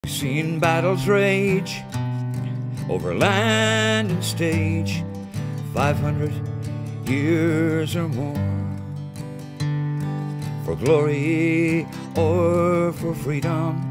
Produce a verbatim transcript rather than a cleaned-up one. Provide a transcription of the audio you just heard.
Seen battles rage over land and stage, five hundred years or more, for glory or for freedom.